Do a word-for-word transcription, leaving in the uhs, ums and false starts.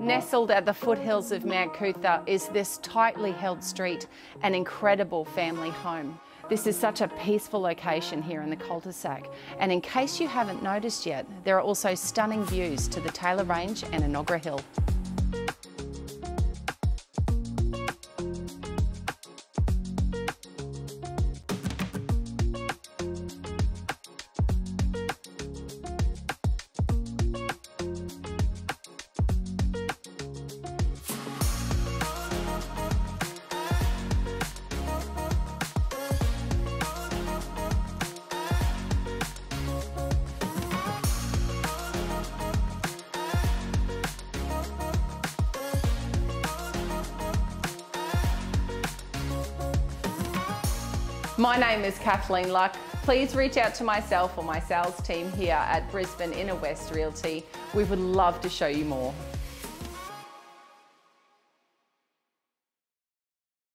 Nestled at the foothills of Mount Coot-tha is this tightly held street, an incredible family home. This is such a peaceful location here in the cul-de-sac, and in case you haven't noticed yet, there are also stunning views to the Taylor Range and Enoggera Hill. My name is Kathleen Luck. Please reach out to myself or my sales team here at Brisbane Inner West Realty. We would love to show you more.